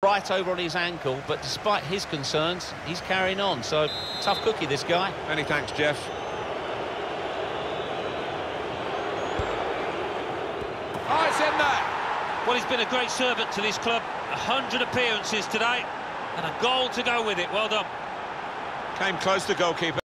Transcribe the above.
right over on his ankle, but despite his concerns, he's carrying on. So, tough cookie, this guy. Many thanks, Jeff. Oh, it's in there! Well, he's been a great servant to this club. 100 appearances today, and a goal to go with it. Well done. Came close, the goalkeeper.